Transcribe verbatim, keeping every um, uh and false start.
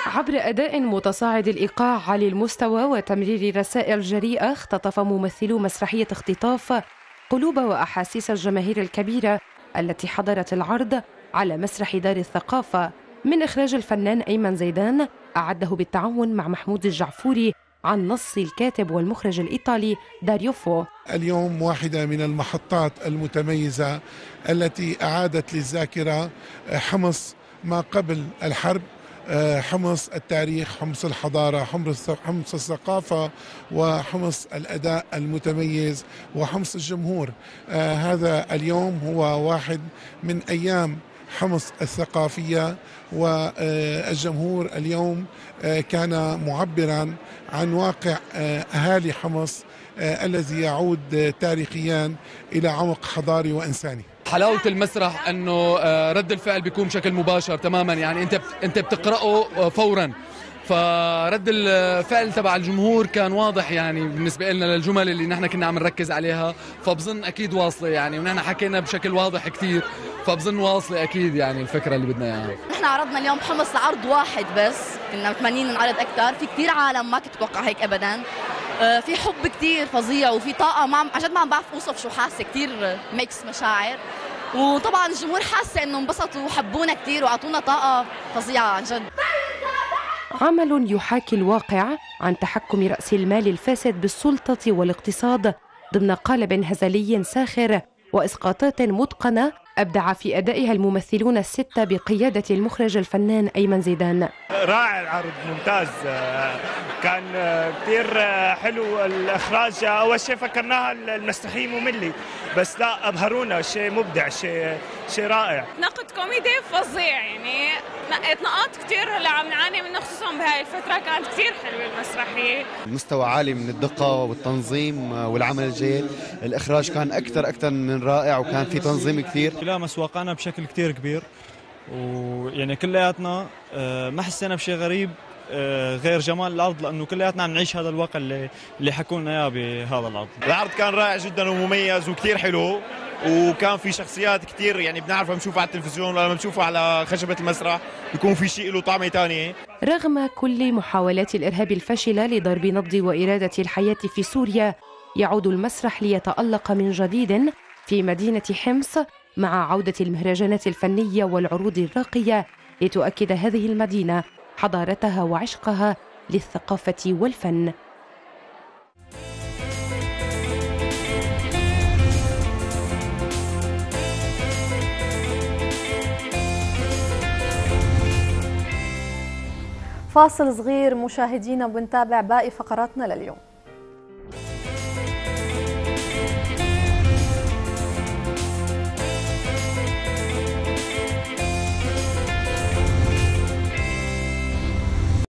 عبر أداء متصاعد الإيقاع عالي المستوى وتمرير رسائل جريئة، اختطف ممثلو مسرحية اختطاف قلوب وأحاسيس الجماهير الكبيرة التي حضرت العرض على مسرح دار الثقافة من إخراج الفنان أيمن زيدان، أعده بالتعاون مع محمود الجعفوري عن نص الكاتب والمخرج الإيطالي داريو فو. اليوم واحدة من المحطات المتميزة التي أعادت للذاكرة حمص ما قبل الحرب، حمص التاريخ، حمص الحضارة، حمص الثقافة، وحمص الأداء المتميز، وحمص الجمهور. هذا اليوم هو واحد من أيام حمص الثقافية، والجمهور اليوم كان معبرا عن واقع أهالي حمص الذي يعود تاريخيا إلى عمق حضاري وإنساني. حلاوة المسرح أنه رد الفعل بيكون بشكل مباشر تماما، يعني أنت أنت بتقرأه فورا، فرد الفعل تبع الجمهور كان واضح يعني بالنسبة لنا للجمل اللي نحن كنا عم نركز عليها، فبظن أكيد واصلة يعني، ونحن حكينا بشكل واضح كثير، فبظن واصلة أكيد يعني الفكرة اللي بدنا إياها. نحن عرضنا اليوم حمص عرض واحد بس، كنا متمنين نعرض أكثر، في كثير عالم ما كنت أتوقع هيك أبدا، في حب كتير فظيع وفي طاقة، ما عن جد ما عم بعرف اوصف شو حاسة، كتير ميكس مشاعر، وطبعا الجمهور حاسة انه انبسطوا وحبونا كتير واعطونا طاقة فظيعة عن جد. عمل يحاكي الواقع عن تحكم رأس المال الفاسد بالسلطة والاقتصاد ضمن قالب هزلي ساخر وإسقاطات متقنة أبدع في أدائها الممثلون الستة بقيادة المخرج الفنان أيمن زيدان. رائع العرض، ممتاز، كان كثير حلو الإخراج. أول شيء فكرناها المسرحية مملة، بس لا أبهرونا، شيء مبدع، شيء شيء رائع. نقد كوميدي فظيع، يعني نقيت نقاط كثير اللي عم نعاني منه خصوصا بهاي الفترة، كانت كثير حلوة المسرحية. مستوى عالي من الدقة والتنظيم والعمل الجيد، الإخراج كان أكثر أكثر من رائع، وكان في تنظيم كثير. لامس واقعنا بشكل كثير كبير، ويعني كلياتنا ما حسينا بشيء غريب غير جمال العرض، لانه كلياتنا عم نعيش هذا الواقع اللي اللي حكوا لنا اياه بهذا العرض. العرض كان رائع جدا ومميز وكثير حلو، وكان في شخصيات كثير يعني بنعرفها بنشوفها على التلفزيون، ولما بنشوفها على خشبة المسرح بيكون في شيء له طعمة ثانية. رغم كل محاولات الإرهاب الفاشلة لضرب نبض وإرادة الحياة في سوريا، يعود المسرح ليتألق من جديد في مدينة حمص مع عودة المهرجانات الفنية والعروض الراقية لتؤكد هذه المدينة حضارتها وعشقها للثقافة والفن. فاصل صغير مشاهدينا، وبنتابع باقي فقراتنا لليوم.